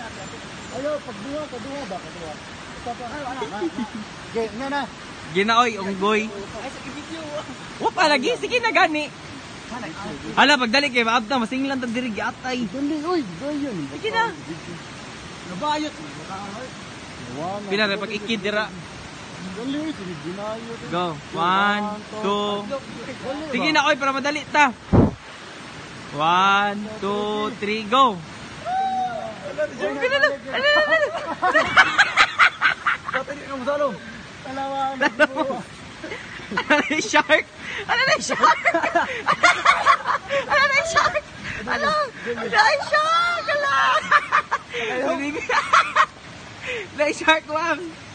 Ayo, pagduha ba? Kadua. Okay, na. Ginaoy, unggoy. Ay, sa video. Wapa lagi, sige na gani. Hala, pagdali kayo, maabta, masinglan tag diri giatay. Dali, oy, dayon. Sige na. Nabayot. Pila rin, pag ikid dira. Dali, ginayot. Go. 1, 2. Sige na, oy, para madali ta. 1, 2, 3, go. Ano na yung shark? Ano na yung shark? Ano na yung shark? Ano? Ano na yung shark? Ano na yung shark, wang?